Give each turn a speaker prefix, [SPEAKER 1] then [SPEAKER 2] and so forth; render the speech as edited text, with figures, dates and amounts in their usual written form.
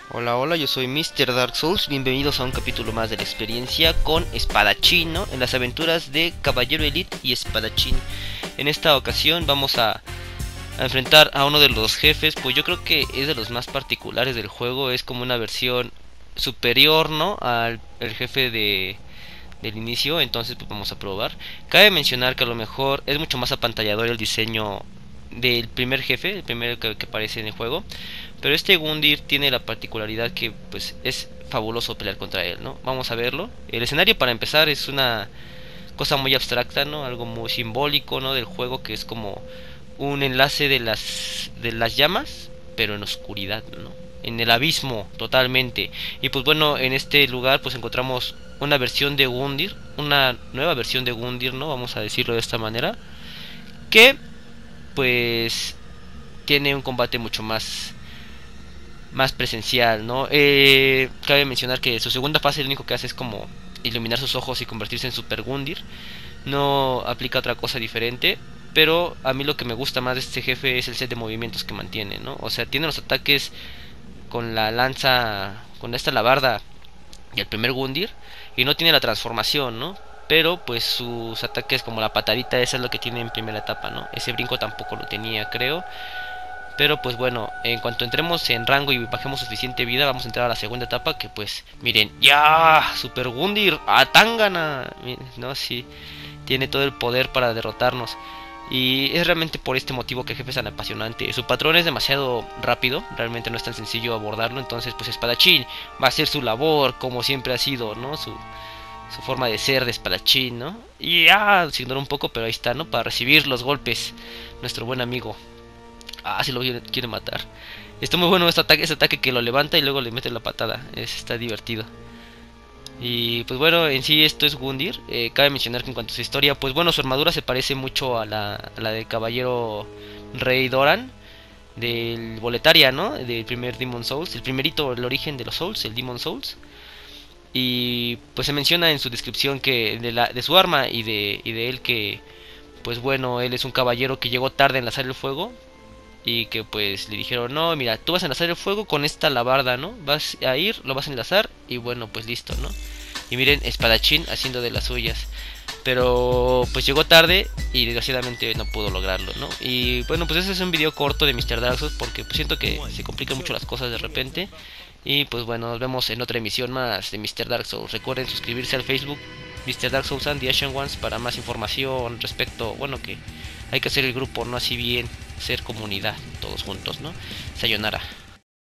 [SPEAKER 1] Hola, hola, yo soy Mr. Dark Souls, bienvenidos a un capítulo más de la experiencia con Espadachín, ¿no? En las aventuras de Caballero Elite y Espadachín. En esta ocasión vamos a enfrentar a uno de los jefes, pues yo creo que es de los más particulares del juego, es como una versión superior, ¿no? Al el jefe del inicio, entonces pues vamos a probar. Cabe mencionar que a lo mejor es mucho más apantallador el diseño del primer jefe, el primero que aparece en el juego, pero este Gundyr tiene la particularidad que pues es fabuloso pelear contra él, ¿no? Vamos a verlo. El escenario para empezar es una cosa muy abstracta, ¿no? Algo muy simbólico, ¿no? Del juego, que es como un enlace de las llamas, pero en oscuridad, ¿no? En el abismo totalmente. Y pues bueno, en este lugar pues encontramos una versión de Gundyr, una nueva versión de Gundyr, ¿no? Vamos a decirlo de esta manera, que pues tiene un combate mucho más presencial, ¿no? Cabe mencionar que su segunda fase lo único que hace es como iluminar sus ojos y convertirse en Super Gundyr. No aplica otra cosa diferente, pero a mí lo que me gusta más de este jefe es el set de movimientos que mantiene, ¿no? O sea, tiene los ataques con la lanza, con esta alabarda y el primer Gundyr, y no tiene la transformación, ¿no? Pero pues sus ataques como la patadita, esa es lo que tiene en primera etapa, ¿no? Ese brinco tampoco lo tenía, creo. Pero pues bueno, en cuanto entremos en rango y bajemos suficiente vida, vamos a entrar a la segunda etapa, que pues, miren, ya, Super Gundyr, Atangana, no, sí, tiene todo el poder para derrotarnos. Y es realmente por este motivo que el jefe es tan apasionante. Su patrón es demasiado rápido, realmente no es tan sencillo abordarlo, entonces pues Espadachín va a hacer su labor como siempre ha sido, ¿no? Su forma de ser de espadachín, ¿no? Y ya, se ignora un poco, pero ahí está, ¿no? Para recibir los golpes, nuestro buen amigo. Ah, si lo quiere matar. Está muy bueno ese ataque que lo levanta y luego le mete la patada. Está divertido. Y pues bueno, en sí esto es Gundyr. Cabe mencionar que en cuanto a su historia, pues bueno, su armadura se parece mucho a la del caballero Rey Doran del Boletaria, ¿no? Del primer Demon Souls, el primerito, el origen de los Souls, el Demon Souls. Y pues se menciona en su descripción que de su arma y de él que, pues bueno, él es un caballero que llegó tarde en lanzar el fuego, y que pues le dijeron, no, mira, tú vas a enlazar el fuego con esta alabarda, ¿no? Vas a ir, lo vas a enlazar y bueno, pues listo, ¿no? Y miren, Espadachín haciendo de las suyas. Pero pues llegó tarde y desgraciadamente no pudo lograrlo, ¿no? Y bueno, pues ese es un video corto de Mr. Dark Souls porque pues siento que se complican mucho las cosas de repente. Y pues bueno, nos vemos en otra emisión más de Mr. Dark Souls. Recuerden suscribirse al Facebook Mr. Dark Souls and the Asian Ones para más información respecto, bueno, que hay que hacer el grupo, no así bien, ser comunidad, todos juntos, ¿no? Sayonara.